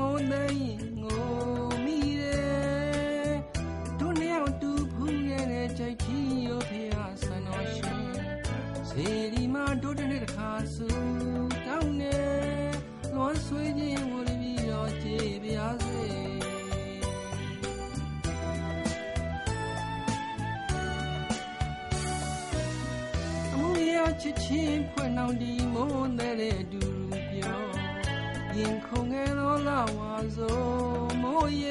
မိုးသိငိုမိတယ်ဒုနှစ်ယောက်တူဖူးခဲ့တဲ့ကြိုက်ထီရောဖေဟာဆန်တော်ရှင်စေဒီမှာဒုတစ်နှစ်တစ်ခါစုတောင်းနေလွန်ဆွေးခြင်းဝရပြီးတော့ကြည်ပြားစေအမှုရချစ်ချင်းဖွင့်နှောင်းဒီမိုးတဲ့အတူပြောရင်ခုံငယ်တော်လာဝါစိုးမိုး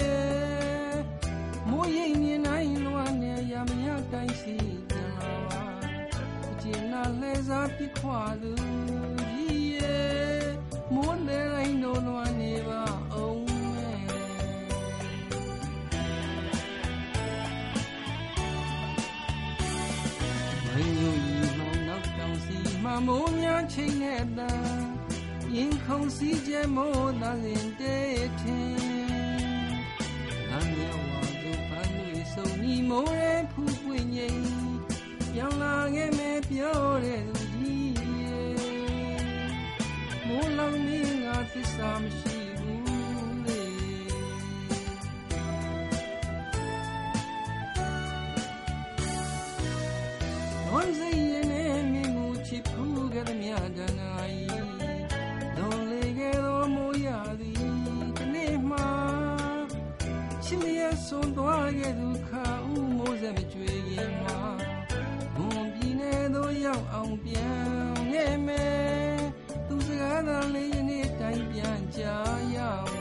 ရိပ်မြင်နိုင်လွမ်းနေရမရတိုင်းစီပြန်လာပါအကျဉ်းနာလဲစားပြခွာလူကြီးရဲ့မိုးတဲ့တိုင်းတော်လွမ်းနေပါအောင်မဲ့မင်းယူမောင်နောက်တောင်စီမမိုးများချိန်နဲ့တန်ရင်ခုံစီကျဲမိုးသာစဉ်တဲထင်ငါမျက်ဝါသူဖန်လို့စုံညီမိုးရဲဖူးပွင့်ငိမ့်ပြောင်းလာခဲ့မဲပြောတဲ့သူကြီးမိုးလောင်မင်းငါသစ္စာမရှိဘူးလေဝန်စိတ်ရင်နဲ့မင်းကိုချစ်ဖူးခဲ့သည်မြတ်တနာကြီးစွန်သွားခဲ့သူခါဦးမိုးစက်မကြွေရင်မှာဘုံပြည်နယ်သို့ရောက်အောင်ပြန်ခဲ့မယ်သူစကားသာလေးယနေ့တိုင်းပြန်ကြရအောင်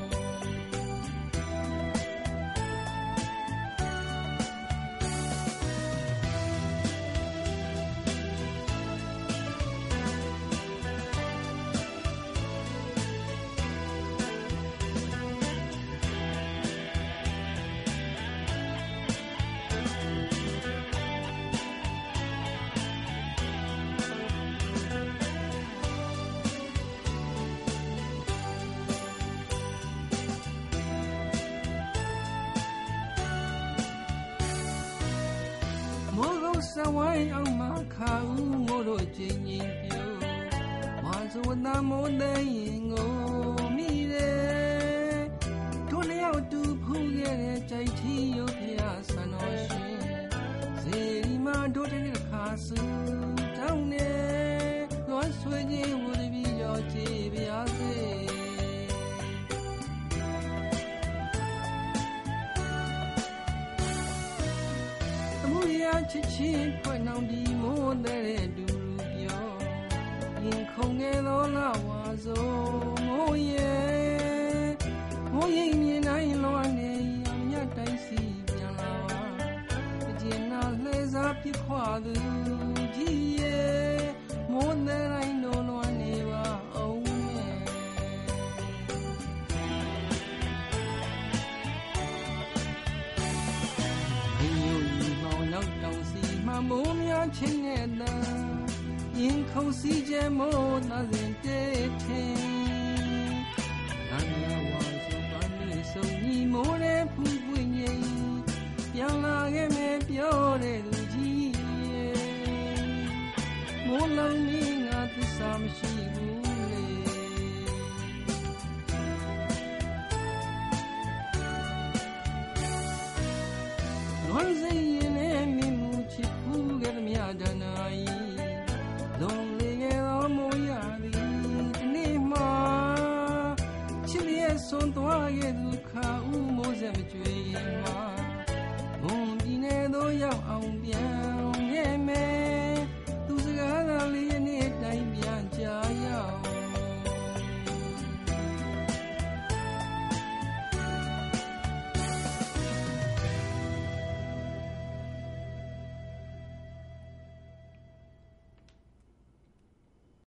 စဝိုင်းအောင်မှာခါဦးမို့လို့ချင်းချင်းပြောဝါဆိုသာမိုးသိရင်ငိုမိတယ်ဒုနှစ်ယောက်တူဖူးခဲ့တဲ့ကြိုက်ထီရောဖေဟာဆန်တော်ရှင်စေဒီမှာဒုတစ်နှစ်ခါစုတောင်းနေလွန်ဆွေးခြင်းဝရပြီးရောကြည်ပြားစေချစ်ချင်းဖွင့်နှောင်းဒီမိုးတဲ့အတူပြောရင်ခုံငယ်တော်လာဝါစိုးမိုးရိပ်မြင်နိုင်လွမ်းနေရမြတ်တိုင်းစီပြန်လာပါအကျဉ်းနာလဲစားပြခွာသူကြီးရဲ့မိုးတဲ့တိုင်းတော်လွမ်းနေပါအောင်မဲ့ဘယ်လိုမောင်နောက်တောင်မိုးများချင်းနဲ့တန်ရင်ခုံစီကျဲမိုးသာစဉ်တဲထင်ငါမျက်ဝါစုပန်းလေးစုံညီမိုးရဲဖူးပွင့်ငိမ့်ပြောင်းလာခဲ့မဲပြောတဲ့လူကြီးမိုးလောင်မင်းငါသစ္စာမရှိဘူးလေလွန်စိတ်ရင်နဲ့မင်းချစ်ဖူးခဲ့သည်မြတ်တနာကြီးလွန်လေခဲ့သောမိုးရသည်ဒီနေ့မှချစ်ရဲ့စွန်သွားခဲ့သူခါဦးမိုးစက်မကြွေရင်မှာဘုံပြည်နယ်သို့ရောက်အောင်ပြန်ခဲ့မယ်